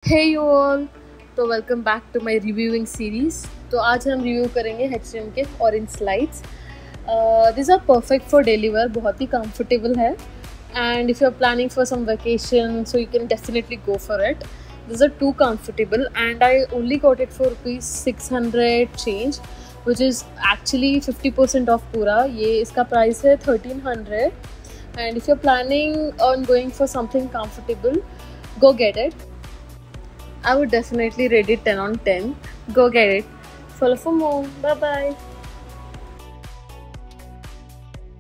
Hey you all, तो welcome back to my reviewing series. तो आज हम रिव्यू करेंगे H&M के orange slides. This are perfect for daily wear, बहुत ही कंफर्टेबल है and if you are planning for some vacation so you can definitely go for it. This are too comfortable and I only got it for ₹600 change which is actually 50% off पूरा। ये इसका price है 1300 and if you are planning on going for something comfortable, go get it. I would definitely rate it 10 on 10. Go get it. Follow for more. Bye bye.